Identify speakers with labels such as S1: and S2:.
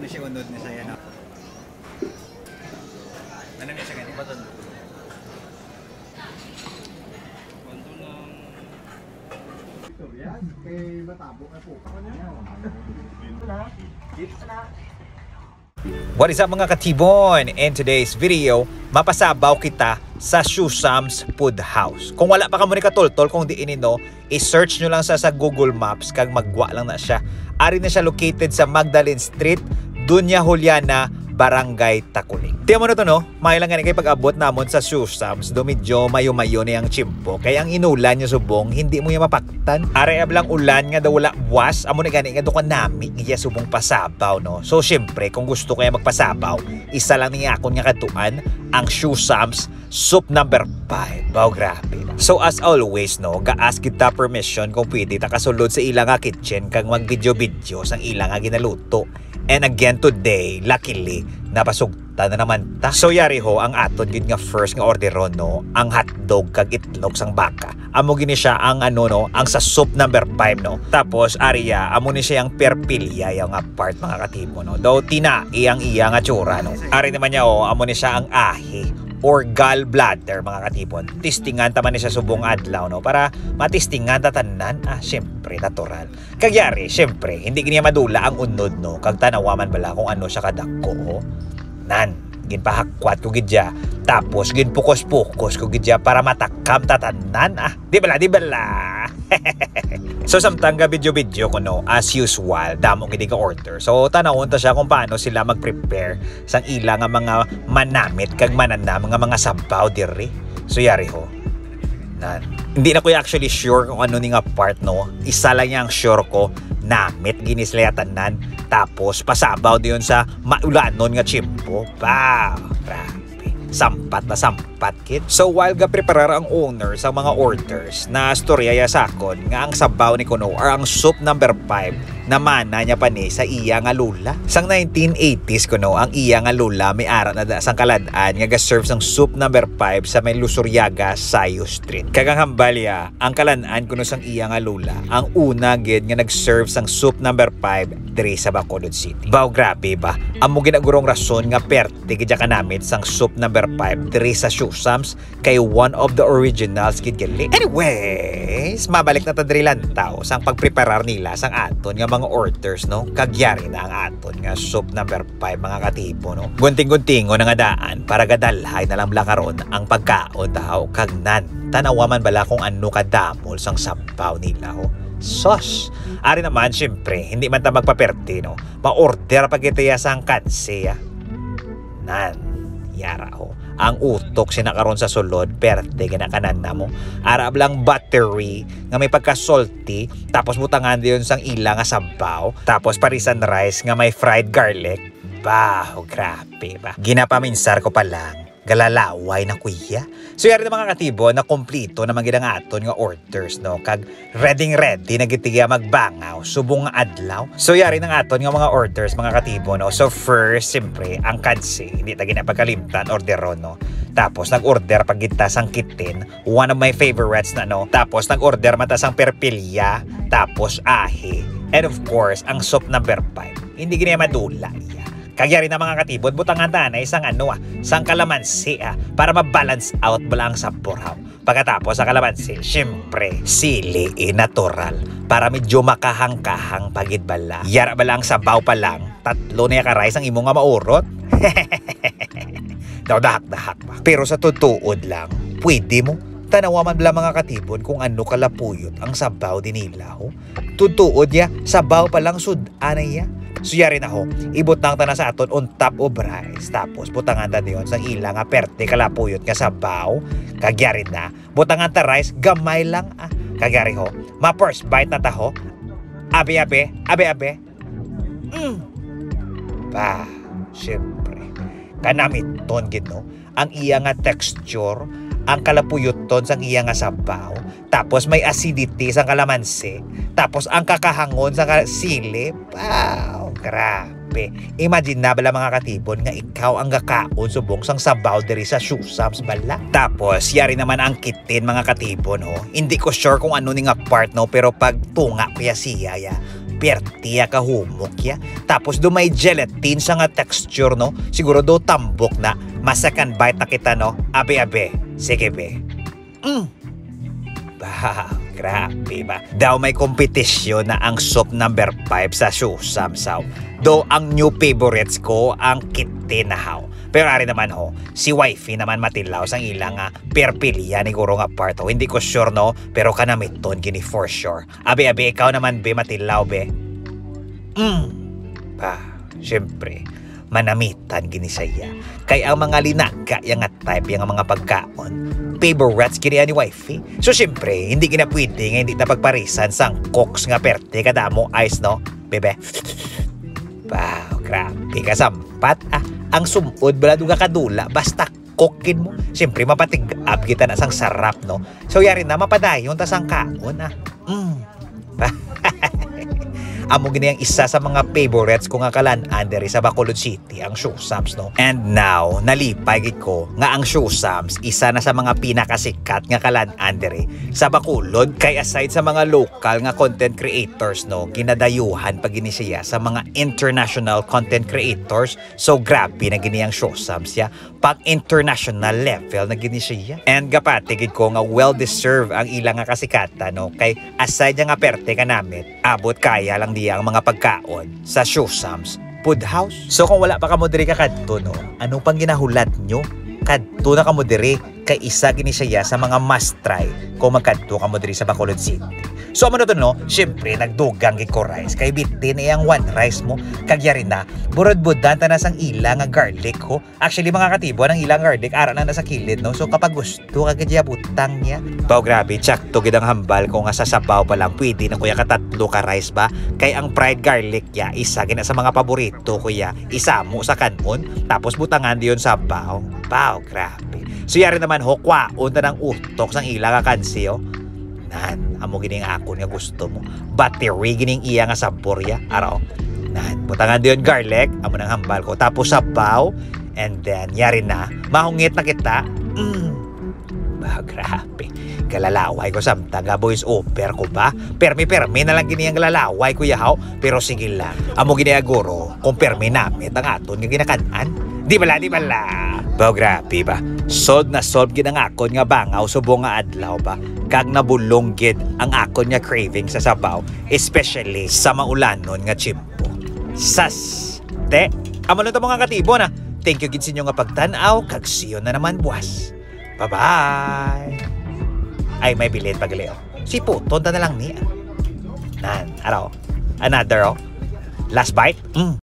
S1: na siya unod na saya na. Ano na siya ganyan? Baton. What is up mga katibon? In today's video, mapasabaw kita sa Shoesam's Food House. Kung wala pa ka mo ni katultol, kung di inino, i-search nyo lang sa Google Maps kag magwa lang na siya. Ari na siya located sa Magdalene Street, Dunya Juliana, Barangay Takuling. Tiyan mo na to no, may lang ganun kayo pag-abot namon sa Shoesam's, do medyo mayo-mayo na yung chimpo. Kaya ang inulan nyo subong, hindi mo yung mapaktan. Areab lang ulan nga daw wala buwas, amo na ganun nga do ka nami, iya subong pasabaw no. So syempre, kung gusto kaya magpasabaw, isa lang niya akong nga katuan, ang Shoesam's Soup number 5. Wow, grabe. So as always no, ga-ask kita permission kung pwede ta kasulod sa ilang nga kitchen kag mag-video-video sang ilang nga ginaluto. And again today, luckily, napasugta na naman ta. So yari ho, ang aton yun nga first nga orderon no, ang hotdog kag itlog sang baka. Amo gini siya ang ano no, ang sa soup number 5 no. Tapos ariya, amo ni siya ang perpilya yung nga part mga katibo no. Daw tina iyang iya nga tsura no. Ari naman niya oh, amo ni siya ang ahi or gallbladder mga katipon. Tistingan taman ni siya subong adlaw no para matistingan tatanan syempre natural. Kagyari syempre hindi giniya madula ang unod no kag tanawaman bala kung ano siya kadakko nan ginpahakwat ko gidya tapos ginpukos-pukos ko gidya para matakam tatanan di bala So samtang ga video ko no as usual damo gid ka order. So tanawon ta siya kung paano sila mag-prepare sang ila nga mga manamit kag manana mga sabaw diri. So yari ho. Hindi na ko actually sure kung ano ni nga part no. Isa lang yang sure ko namit ginis layatanan tapos pasabaw diyon sa maulanon nga chimpo. Wow, grabe. Sampat na sampat kid. So while ga preparar ang owner sa mga orders na storya ya sakon nga ang sabaw ni kuno or ang soup number 5 na mana niya pa ni sa iya nga lula. Sang 1980s kuno ang iya nga lula may ara na da sang kaladaan nga ga-serve sang soup number 5 sa may Lusuryaga, Sayo Street. Kagang hambalya ang kalanaan kuno sang iya nga lula ang una gid nga nag-serve sang soup number 5 diri sa Bacolod City. Baw grabe ba? Amo ginagurong rason nga perte gid ka namit sang soup number 5 diri sa Shoesam's kay one of the originals gid gali. Anyways, mabalik na ta diri lantaw sang pagpreparar nila sang aton nga mga orders no. Kagyari na ang aton nga soup number 5 mga katipo no. Gunting-guntingo na nga daan para gadalhay na lang karon ang pagkaon daw kag nan. Tanawaman bala kung ano kadamol sang sabaw nila ho. Sos. Ari naman syempre hindi man ta magpaperte no. Ma-order pag itiya sang kanse nan. Yara ho. Ang utok sinakaron sa sulod perte ginakanan na mo. Arab lang buttery nga may pagka-salty tapos butangan diyon sang ila nga sabaw tapos parisan rice nga may fried garlic. Bah, grabe ba. Ginapaminsar ko pa lang. Galalaway na kuya. So yari na mga katibo na kompleto na magiging aton nga orders no. Kag ready na gitiya magbangaw subong nga adlaw. So yari ng aton nga mga orders mga katibo no. So first siyempre ang kanse hindi ta ginapagkalimtan orderon no. Tapos nag-order pag kita sang kitin, one of my favorites na no. Tapos nag-order mata sang perpilya, tapos ahi. And of course ang soup number 5. Hindi gina madula iya. Kagyari na mga katibod, butangan na isang sang kalamansi para ma-balance out bala ang sabor ha. Pagkatapos sa kalamansi, syempre, sili natural para medyo makahang-kahang pagid bala. Yara bala ang sabaw pa lang, 3 na ka-rice ang imo nga maurot. Daw dahak-dahak ba? Pero sa tutuod lang, pwede mo. Tanawaman bala mga katibon kung ano kalapuyot ang sabaw din nila ho. Tutuod ya, sabaw pa lang sudan ya. So yari na ho, ibutang ta na sa aton on top of rice. Tapos butangan ta diyon sang ilang perte kalapuyot nga sabaw. Kagyari na, butangan ta rice gamay lang Kagyari ho, ma first bite na ta ho. Abe. Bah, syempre. Kanamiton gid no, ang iya nga texture, ang kalapuyuton sang iya nga sabaw, tapos may acidity sang kalamansi, tapos ang kakahangon sang sili. Wow, grabe. Imagine na bala mga katibon nga ikaw ang gakaon subong sang sabaw diri sa Shoesam's bala. Tapos yari naman ang kitin mga katibon ho. Hindi ko sure kung ano ni nga part no, pero pag tunga kuya siya pertiya ka humok ya. Tapos do may gelatin sa nga texture no. Siguro do tambok na. Masakan bite na kita no. Abe. Sige be. Bah, grabe ba? Daw may kompetisyon na ang soup number 5 sa Shosamsaw. Do ang new favorites ko ang kitinahaw. Pero ari naman ho, si wifey naman matilaw sang ilang perpilya ni guro nga part ho. Hindi ko sure no, pero kanamiton gini for sure. Abe, ikaw naman be matilaw be. Bah, syempre, manamitan gini saya. Kaya ang mga linaga, yung type, yung mga pagkaon, favorites gini ni wifey. So syempre, hindi gina pwede nga hindi na pagparisan sang cooks nga perte kadamo ice no, bebe. Wow, grabe ka sampat ang sumod bala duga kadula basta cookin mo. Syempre mapatig-up kita na sang sarap no. So yari na mapadayon ta sang kaon Amo gini ang isa sa mga favorites ko nga kalan-an diri sa Bacolod City, ang Shosams no. And now, nalipay gid ko nga ang Shosams isa na sa mga pinakasikat nga kalan-an diri sa Bacolod, kay aside sa mga local nga content creators no, ginadayuhan pag gini siya sa mga international content creators. So grabe na gini ang Shosams ya. Pag international level na gini siya. And gapati gid ko nga well deserved ang ilang nga kasikatan no, kay aside nga perte ka namit, abot kaya lang diya ang mga pagkaon sa Shosams Food House. So kung wala pa kamo diri ka kadto no, anong pang ginahulat nyo? Kadto na kamo diri, kay isa gini siya sa mga must try kung magkadto kamo diri sa Bacolod City. So amo na to no, syempre nagdugang gid ko rice kay bitin iyang one rice mo kagyari na burod-budan ta na sang ilang nga garlic ho. Actually mga katibo ang ilang garlic ara na sa kilid no. So kapag gusto ka gid butang niya. Pao grabe tsakto gid ang hambal ko nga sa sabaw pa lang pwede na kuya katatlo ka rice ba. Kay ang fried garlic ya isa gina sa mga paborito kuya. Isa mo sa kanon tapos butangan diyon sa sabaw. Pao grabe. So yari naman ho kwaon ta ng utok sang ilang nga kansi ho. Amo gining ako nga gusto mo. Battery gining iya nga sabor ya. Araw. Butangan diyon garlic, amo nang hambal ko. Tapos sabaw, and then yari na. Mahungit na kita. Bah, grabe. Galalaway ko samtang boys over ko ba? Permi na lang gini ang galalaway ko yahaw. Pero sige lang. Amo gini aguro, kung permi namit ang aton nga ginakanan. Di bala. Bah, grabe ba? Solve gid ang akon nga bangaw subong nga adlaw ba? Kag nabulong gid ang akon nga craving sa sabaw, especially sa maulanon nga chimpo. Sas! Te, amo na to mga katibo na. Thank you gid sa inyo nga pagtan-aw, kag siyo na naman buwas. Bye-bye! Ay, may bilid pagaleo. Si puton ta na lang niya. Araw. Another, Last bite?